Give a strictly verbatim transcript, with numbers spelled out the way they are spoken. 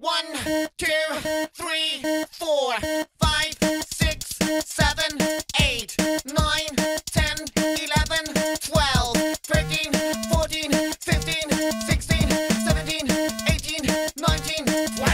One, two, three, four, five, six, seven, eight, nine, ten, eleven, twelve, thirteen, fourteen, fifteen, sixteen, seventeen, eighteen, nineteen, twenty.